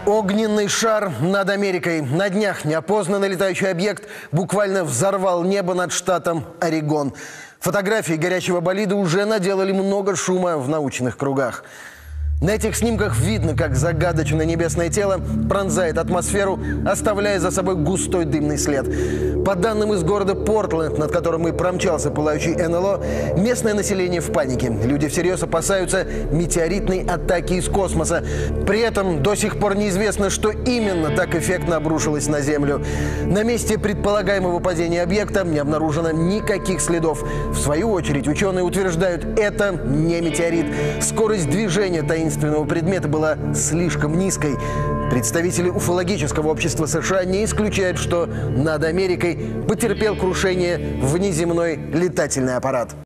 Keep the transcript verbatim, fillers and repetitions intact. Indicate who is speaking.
Speaker 1: Огненный шар над Америкой. На днях неопознанный летающий объект буквально взорвал небо над штатом Орегон. Фотографии горящего болида уже наделали много шума в научных кругах. На этих снимках видно, как загадочное небесное тело пронзает атмосферу, оставляя за собой густой дымный след. По данным из города Портленд, над которым и промчался пылающий эн эл о, местное население в панике. Люди всерьез опасаются метеоритной атаки из космоса. При этом до сих пор неизвестно, что именно так эффектно обрушилось на Землю. На месте предполагаемого падения объекта не обнаружено никаких следов. В свою очередь, ученые утверждают, это не метеорит. Скорость движения таинственного предмета была слишком низкой. Представители уфологического общества США не исключают, что над Америкой потерпел крушение внеземной летательный аппарат.